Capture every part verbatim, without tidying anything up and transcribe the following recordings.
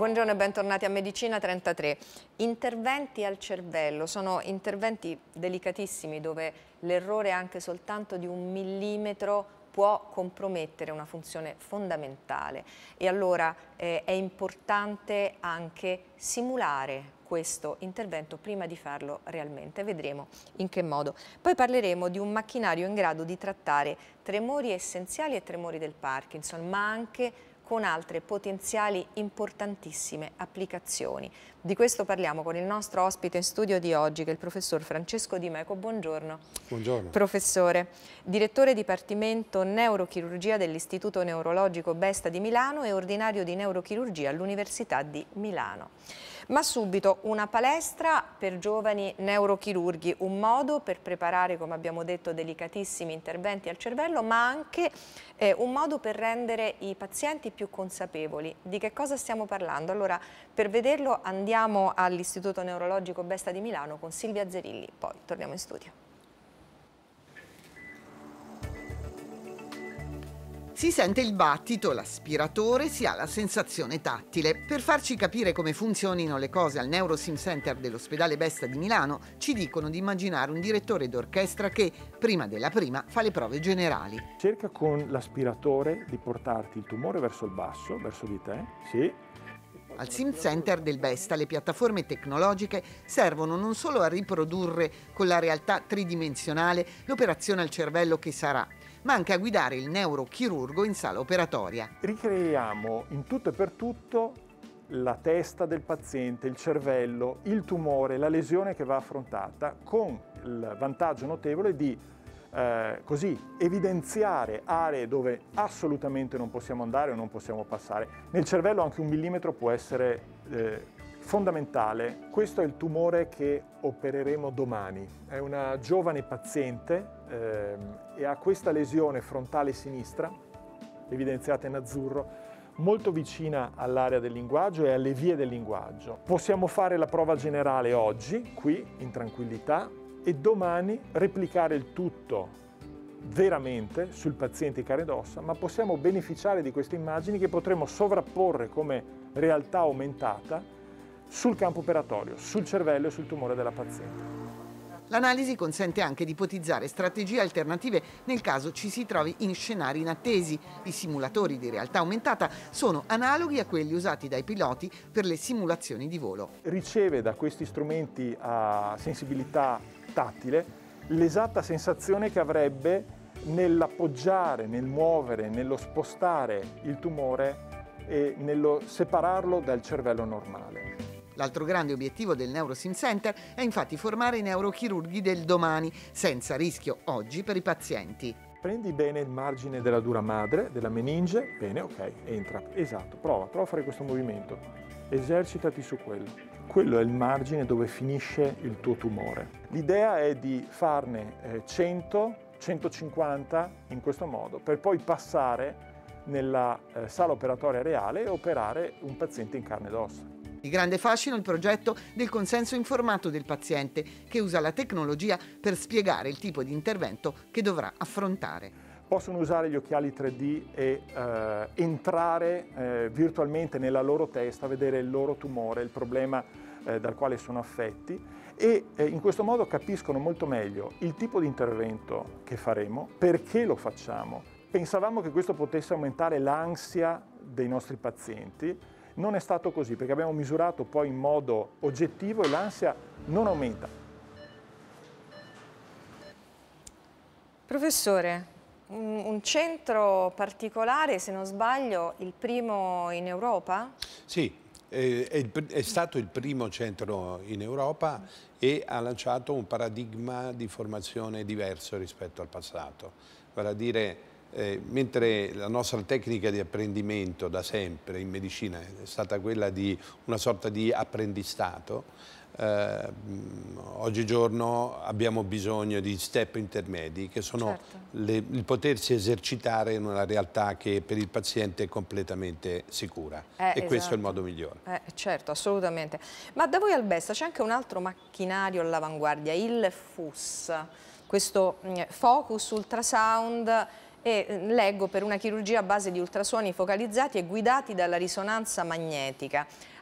Buongiorno e bentornati a Medicina trentatré. Interventi al cervello, sono interventi delicatissimi dove l'errore anche soltanto di un millimetro può compromettere una funzione fondamentale e allora eh, è importante anche simulare questo intervento prima di farlo realmente. Vedremo in che modo. Poi parleremo di un macchinario in grado di trattare tremori essenziali e tremori del Parkinson, ma anche con altre potenziali importantissime applicazioni. Di questo parliamo con il nostro ospite in studio di oggi, che è il professor Francesco Di Meco. Buongiorno. Buongiorno. Professore, direttore Dipartimento Neurochirurgia dell'Istituto Neurologico Besta di Milano e ordinario di neurochirurgia all'Università di Milano. Ma subito una palestra per giovani neurochirurghi, un modo per preparare, come abbiamo detto, delicatissimi interventi al cervello, ma anche eh, un modo per rendere i pazienti più consapevoli. Di che cosa stiamo parlando? Allora, per vederlo andiamo all'Istituto Neurologico Besta di Milano con Silvia Zerilli, poi torniamo in studio. Si sente il battito, l'aspiratore, si ha la sensazione tattile. Per farci capire come funzionino le cose al Neurosim Center dell'ospedale Besta di Milano, ci dicono di immaginare un direttore d'orchestra che, prima della prima, fa le prove generali. Cerca con l'aspiratore di portarti il tumore verso il basso, verso di te, sì. Al Sim Center del Besta le piattaforme tecnologiche servono non solo a riprodurre con la realtà tridimensionale l'operazione al cervello che sarà, ma anche a guidare il neurochirurgo in sala operatoria. Ricreiamo in tutto e per tutto la testa del paziente, il cervello, il tumore, la lesione che va affrontata, con il vantaggio notevole di eh, così evidenziare aree dove assolutamente non possiamo andare o non possiamo passare. Nel cervello anche un millimetro può essere eh, fondamentale. Questo è il tumore che opereremo domani. È una giovane paziente ehm, e ha questa lesione frontale sinistra, evidenziata in azzurro, molto vicina all'area del linguaggio e alle vie del linguaggio. Possiamo fare la prova generale oggi, qui, in tranquillità, e domani replicare il tutto veramente sul paziente in carne ed ossa, ma possiamo beneficiare di queste immagini che potremo sovrapporre come realtà aumentata sul campo operatorio, sul cervello e sul tumore della paziente. L'analisi consente anche di ipotizzare strategie alternative nel caso ci si trovi in scenari inattesi. I simulatori di realtà aumentata sono analoghi a quelli usati dai piloti per le simulazioni di volo. Riceve da questi strumenti a sensibilità tattile l'esatta sensazione che avrebbe nell'appoggiare, nel muovere, nello spostare il tumore e nello separarlo dal cervello normale. L'altro grande obiettivo del Neurosim Center è infatti formare i neurochirurghi del domani, senza rischio oggi per i pazienti. Prendi bene il margine della dura madre, della meninge, bene, ok, entra, esatto, prova, prova a fare questo movimento, esercitati su quello. Quello è il margine dove finisce il tuo tumore. L'idea è di farne eh, cento, centocinquanta in questo modo, per poi passare nella eh, sala operatoria reale e operare un paziente in carne ed ossa. Di grande fascino il progetto del consenso informato del paziente, che usa la tecnologia per spiegare il tipo di intervento che dovrà affrontare. Possono usare gli occhiali tre D e eh, entrare eh, virtualmente nella loro testa, vedere il loro tumore, il problema eh, dal quale sono affetti e eh, in questo modo capiscono molto meglio il tipo di intervento che faremo, perché lo facciamo. Pensavamo che questo potesse aumentare l'ansia dei nostri pazienti. Non è stato così, perché abbiamo misurato poi in modo oggettivo e l'ansia non aumenta. Professore, un, un centro particolare, se non sbaglio, il primo in Europa? Sì, è, è, è stato il primo centro in Europa e ha lanciato un paradigma di formazione diverso rispetto al passato. Vale a dire, Eh, mentre la nostra tecnica di apprendimento da sempre in medicina è stata quella di una sorta di apprendistato, eh, oggigiorno abbiamo bisogno di step intermedi che sono certo. le, il potersi esercitare in una realtà che per il paziente è completamente sicura eh, e esatto. questo è il modo migliore. Eh, certo, assolutamente. Ma da voi al Besta c'è anche un altro macchinario all'avanguardia, il F U S, questo Focus Ultrasound. E leggo per una chirurgia a base di ultrasuoni focalizzati e guidati dalla risonanza magnetica.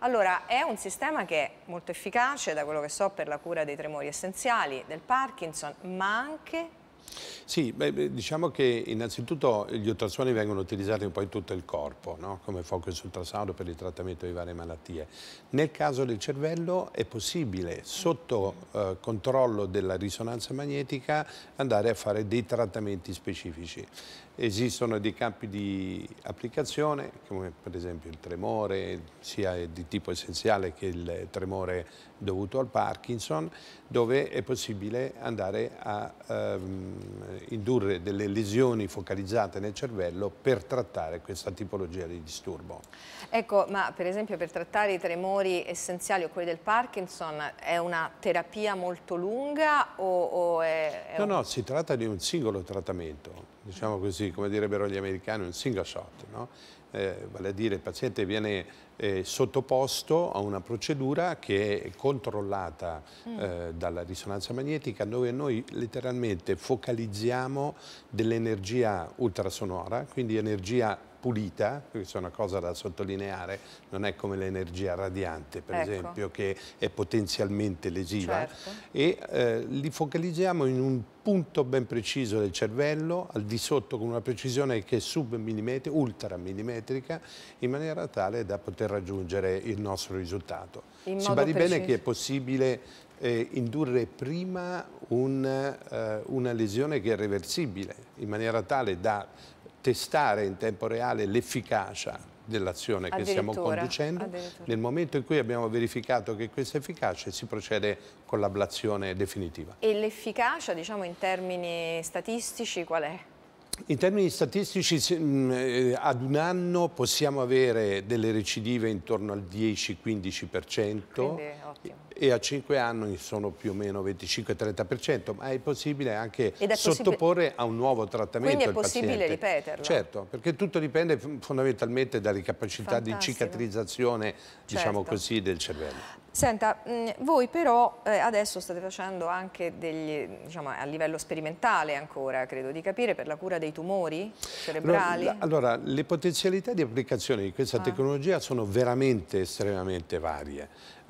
Allora, è un sistema che è molto efficace, da quello che so, per la cura dei tremori essenziali, del Parkinson, ma anche... Sì, beh, diciamo che innanzitutto gli ultrasuoni vengono utilizzati un po' in tutto il corpo, no? Come focus ultrasound per il trattamento di varie malattie. Nel caso del cervello è possibile, sotto eh, controllo della risonanza magnetica, andare a fare dei trattamenti specifici. Esistono dei campi di applicazione, come per esempio il tremore, sia di tipo essenziale che il tremore dovuto al Parkinson, dove è possibile andare a ehm, indurre delle lesioni focalizzate nel cervello per trattare questa tipologia di disturbo. Ecco, ma per esempio per trattare i tremori essenziali o quelli del Parkinson è una terapia molto lunga o, o è, è No, un... no, si tratta di un singolo trattamento, diciamo così, come direbbero gli americani, un single shot, no? Eh, vale a dire il paziente viene eh, sottoposto a una procedura che è controllata mm. eh, dalla risonanza magnetica, dove noi letteralmente focalizziamo dell'energia ultrasonora, quindi energia pulita, questa è una cosa da sottolineare, non è come l'energia radiante per ecco. esempio, che è potenzialmente lesiva, certo. e eh, li focalizziamo in un punto ben preciso del cervello, al di sotto, con una precisione che è submillimetrica, ultramillimetrica, in maniera tale da poter raggiungere il nostro risultato. In si modo badi preciso. bene che è possibile eh, indurre prima un, eh, una lesione che è reversibile, in maniera tale da testare in tempo reale l'efficacia dell'azione che stiamo conducendo. Nel momento in cui abbiamo verificato che questa è efficace, si procede con l'ablazione definitiva. E l'efficacia, diciamo, in termini statistici, qual è? In termini statistici, ad un anno possiamo avere delle recidive intorno al dieci quindici per cento. Quindi, ottimo. E a cinque anni sono più o meno venticinque trenta per cento, ma è possibile anche è sottoporre a un nuovo trattamento Quindi è il possibile paziente. ripeterlo? Certo, perché tutto dipende fondamentalmente dalle capacità Fantastico. di cicatrizzazione, diciamo certo. così, del cervello. Senta, mh, voi però eh, adesso state facendo anche degli, diciamo, a livello sperimentale ancora, credo, di capire, per la cura dei tumori cerebrali? Allora, allora le potenzialità di applicazione di questa ah. tecnologia sono veramente estremamente varie.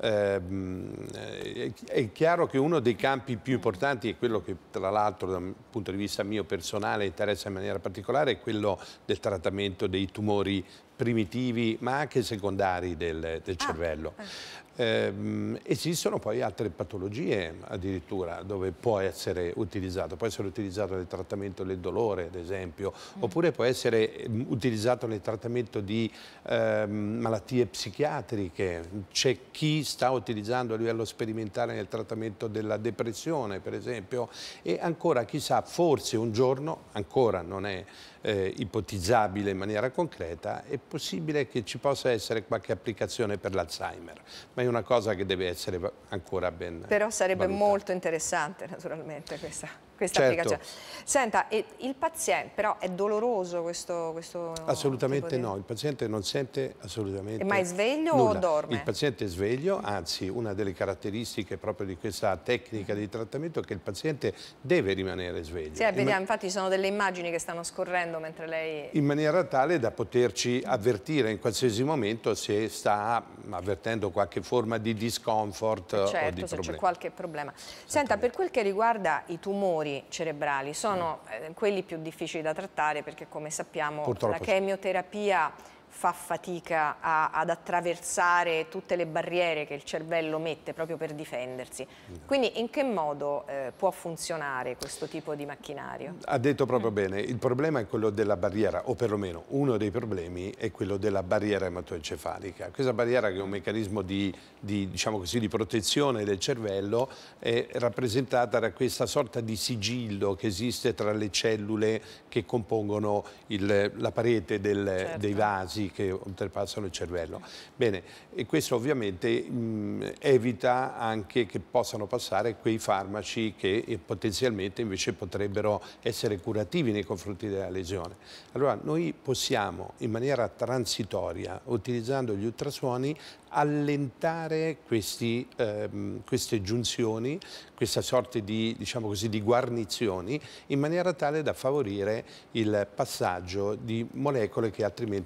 Eh, è chiaro che uno dei campi più importanti è quello che, tra l'altro, dal punto di vista mio personale interessa in maniera particolare, è quello del trattamento dei tumori primitivi ma anche secondari del, del ah. cervello. Eh. Eh, esistono poi altre patologie addirittura dove può essere utilizzato, può essere utilizzato nel trattamento del dolore ad esempio, mm. oppure può essere utilizzato nel trattamento di eh, malattie psichiatriche. C'è chi sta utilizzando a livello sperimentale nel trattamento della depressione per esempio, e ancora chissà, forse un giorno, ancora non è Eh, ipotizzabile in maniera concreta, è possibile che ci possa essere qualche applicazione per l'Alzheimer, ma è una cosa che deve essere ancora ben Però sarebbe valutata. molto interessante naturalmente questa, questa certo. applicazione. Senta, e il paziente, però è doloroso questo, questo Assolutamente di... no, il paziente non sente assolutamente È mai sveglio nulla. o dorme? Il paziente è sveglio, anzi una delle caratteristiche proprio di questa tecnica di trattamento è che il paziente deve rimanere sveglio. Sì, vediamo, infatti sono delle immagini che stanno scorrendo mentre lei... In maniera tale da poterci avvertire in qualsiasi momento se sta avvertendo qualche forma di discomfort certo, o di se problema. c'è qualche problema. Senta, per quel che riguarda i tumori cerebrali, sono eh, quelli più difficili da trattare perché, come sappiamo, Purtroppo la chemioterapia fa fatica a, ad attraversare tutte le barriere che il cervello mette proprio per difendersi. Quindi in che modo eh, può funzionare questo tipo di macchinario? Ha detto proprio mm. bene, il problema è quello della barriera, o perlomeno uno dei problemi è quello della barriera ematoencefalica. Questa barriera, che è un meccanismo di, di, diciamo così, di protezione del cervello, è rappresentata da questa sorta di sigillo che esiste tra le cellule che compongono il, la parete del, certo. dei vasi che oltrepassano il cervello. Bene, e questo ovviamente mh, evita anche che possano passare quei farmaci che eh, potenzialmente invece potrebbero essere curativi nei confronti della lesione. Allora noi possiamo in maniera transitoria, utilizzando gli ultrasuoni, allentare questi, ehm, queste giunzioni, questa sorta di, diciamo così, di guarnizioni, in maniera tale da favorire il passaggio di molecole che altrimenti non,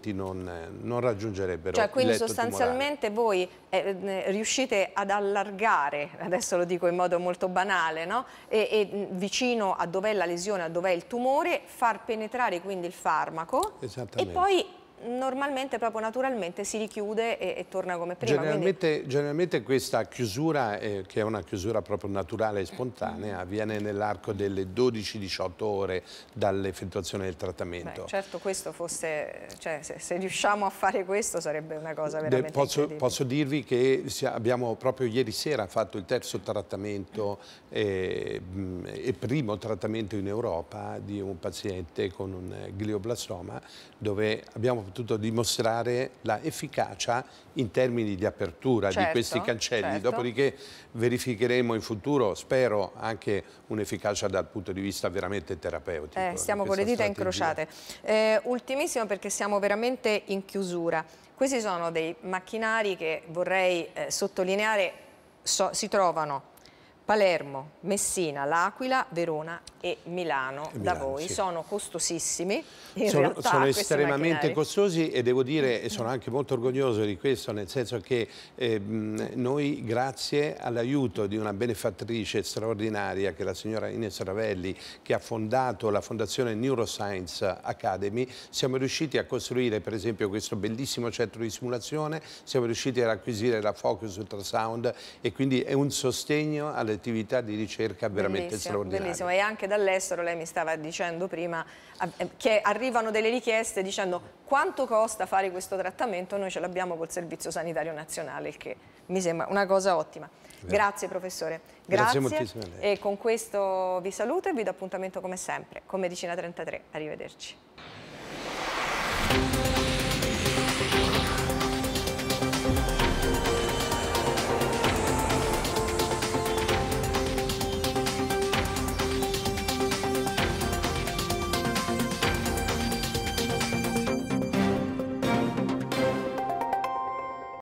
non, non raggiungerebbero cioè, quindi il letto sostanzialmente tumorale. voi eh, riuscite ad allargare, adesso lo dico in modo molto banale, no? e, e vicino a dov'è la lesione, a dov'è il tumore, far penetrare quindi il farmaco e poi normalmente, proprio naturalmente, si richiude e, e torna come prima. Generalmente, quindi... generalmente questa chiusura, eh, che è una chiusura proprio naturale e spontanea, avviene nell'arco delle dodici diciotto ore dall'effettuazione del trattamento. Beh, certo, questo fosse, cioè, se, se riusciamo a fare questo sarebbe una cosa veramente posso, incredibile. posso dirvi che abbiamo proprio ieri sera fatto il terzo trattamento e eh, primo trattamento in Europa di un paziente con un glioblastoma, dove abbiamo potuto dimostrare la efficacia in termini di apertura certo, di questi cancelli, certo. Dopodiché verificheremo in futuro, spero, anche un'efficacia dal punto di vista veramente terapeutico. Eh, stiamo con le dita strategia. incrociate. Eh, ultimissimo, perché siamo veramente in chiusura. Questi sono dei macchinari che vorrei eh, sottolineare, so, si trovano Palermo, Messina, L'Aquila, Verona e Milano, e da Milano, voi. Sì. Sono costosissimi, in sono, realtà, sono questi estremamente macchinari. costosi e devo dire, e sono anche molto orgoglioso di questo, nel senso che eh, noi, grazie all'aiuto di una benefattrice straordinaria, che è la signora Ines Ravelli, che ha fondato la fondazione Neuroscience Academy, siamo riusciti a costruire per esempio questo bellissimo centro di simulazione, siamo riusciti ad acquisire la Focus Ultrasound e quindi è un sostegno alle attività di ricerca veramente Bellissimo, straordinarie. bellissimo. E anche dall'estero, lei mi stava dicendo prima, che arrivano delle richieste dicendo quanto costa fare questo trattamento, noi ce l'abbiamo col Servizio Sanitario Nazionale, il che mi sembra una cosa ottima. Grazie, Grazie professore. Grazie, Grazie moltissimo a lei. E con questo vi saluto e vi do appuntamento come sempre con Medicina trentatré. Arrivederci.